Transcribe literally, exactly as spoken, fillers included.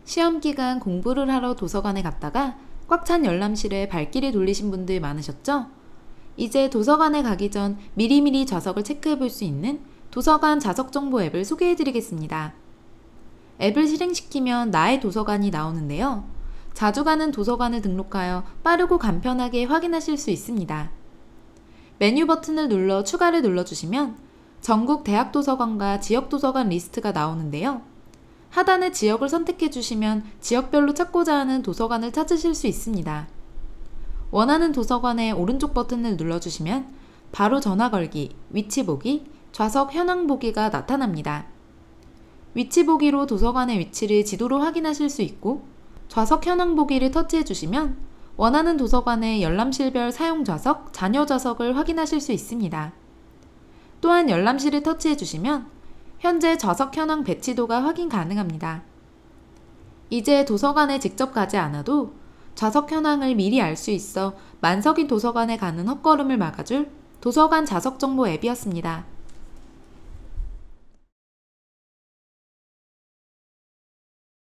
시험 기간 공부를 하러 도서관에 갔다가 꽉 찬 열람실에 발길을 돌리신 분들 많으셨죠? 이제 도서관에 가기 전 미리미리 좌석을 체크해 볼 수 있는 도서관 좌석 정보 앱을 소개해 드리겠습니다. 앱을 실행시키면 나의 도서관이 나오는데요. 자주 가는 도서관을 등록하여 빠르고 간편하게 확인하실 수 있습니다. 메뉴 버튼을 눌러 추가를 눌러주시면 전국 대학 도서관과 지역 도서관 리스트가 나오는데요. 하단의 지역을 선택해 주시면 지역별로 찾고자 하는 도서관을 찾으실 수 있습니다. 원하는 도서관의 오른쪽 버튼을 눌러주시면 바로 전화 걸기, 위치 보기, 좌석 현황 보기가 나타납니다. 위치 보기로 도서관의 위치를 지도로 확인하실 수 있고, 좌석 현황 보기를 터치해 주시면 원하는 도서관의 열람실별 사용 좌석, 잔여 좌석을 확인하실 수 있습니다. 또한 열람실을 터치해 주시면 현재 좌석 현황 배치도가 확인 가능합니다. 이제 도서관에 직접 가지 않아도 좌석 현황을 미리 알 수 있어 만석인 도서관에 가는 헛걸음을 막아줄 도서관 좌석 정보 앱이었습니다.